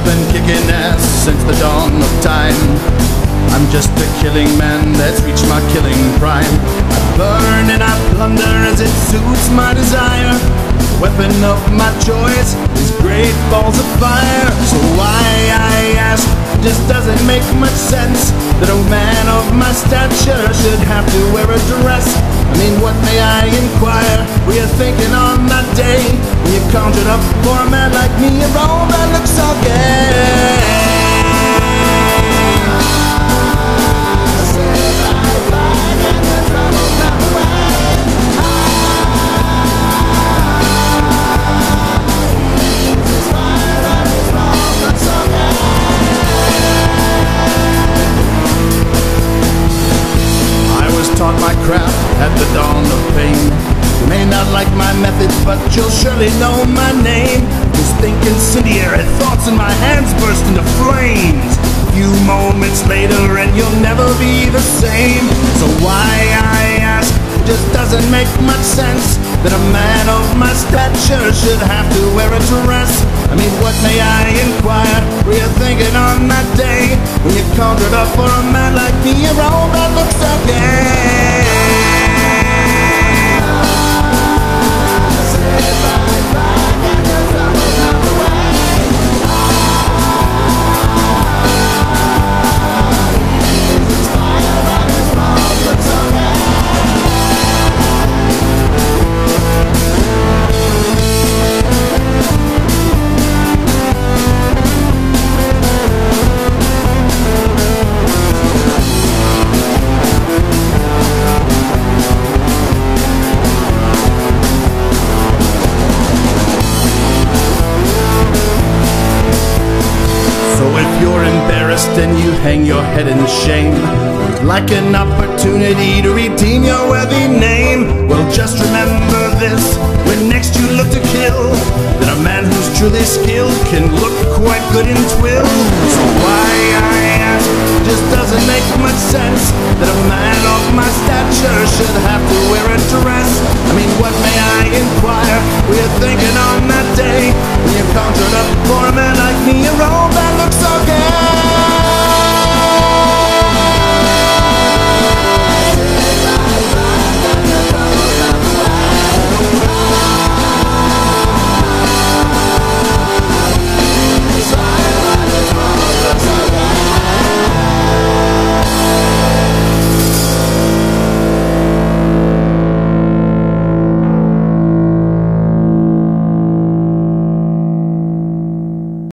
I've been kicking ass since the dawn of time. I'm just a killing man that's reached my killing prime. I burn and I plunder as it suits my desire. The weapon of my choice is great balls of fire. So why, I ask, just doesn't make much sense that a man of my stature should have to wear a dress. I mean, what may I inquire? Were you thinking on that day when you conjured up for a man like me a role that looks so gay? Taught my craft at the dawn of pain. You may not like my methods, but you'll surely know my name. Just think incendiary thoughts and my hands burst into flames. A few moments later and you'll never be the same. So why, I ask, just doesn't make much sense that a man of my stature should have to wear a dress. I mean, what may I inquire? Were you thinking on that day when you conjured up for a man like me a role that looks so gay? So if you're embarrassed and you hang your head in shame, like an opportunity to redeem your worthy name, well, just remember this when next you look to kill, that a man who's truly skilled can look quite good in twill. So why, I ask, just doesn't make much sense that a man of my stature should have to wear a dress. I mean, what may I inquire? Were you thinking on that day when you conjured up for a man like me a role